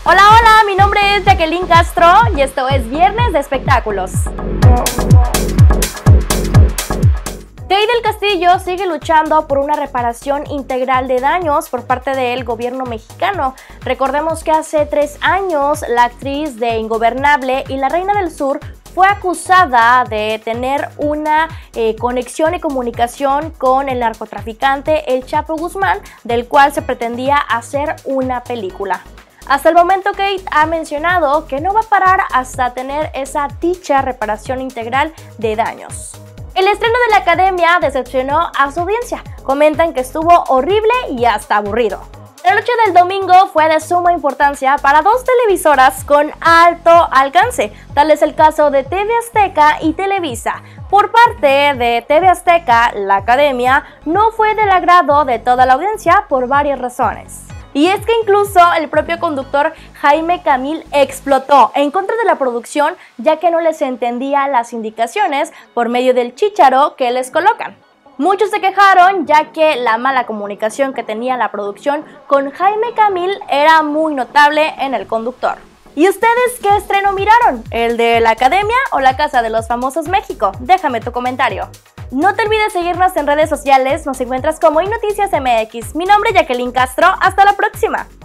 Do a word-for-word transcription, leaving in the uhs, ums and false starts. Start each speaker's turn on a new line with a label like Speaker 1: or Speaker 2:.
Speaker 1: Hola, hola, mi nombre es Jacqueline Castro y esto es Viernes de Espectáculos. Kate del Castillo sigue luchando por una reparación integral de daños por parte del gobierno mexicano. Recordemos que hace tres años la actriz de Ingobernable y La Reina del Sur fue acusada de tener una eh, conexión y comunicación con el narcotraficante El Chapo Guzmán, del cual se pretendía hacer una película. Hasta el momento Kate ha mencionado que no va a parar hasta tener esa dicha reparación integral de daños. El estreno de La Academia decepcionó a su audiencia. Comentan que estuvo horrible y hasta aburrido. La noche del domingo fue de suma importancia para dos televisoras con alto alcance, tal es el caso de T V Azteca y Televisa. Por parte de T V Azteca, La Academia no fue del agrado de toda la audiencia por varias razones. Y es que incluso el propio conductor Jaime Camil explotó en contra de la producción, ya que no les entendía las indicaciones por medio del chícharo que les colocan. Muchos se quejaron ya que la mala comunicación que tenía la producción con Jaime Camil era muy notable en el conductor. ¿Y ustedes qué estreno miraron? ¿El de La Academia o La Casa de los Famosos México? Déjame tu comentario. No te olvides seguirnos en redes sociales, nos encuentras como iNoticias M X. Mi nombre es Jacqueline Castro, hasta la próxima.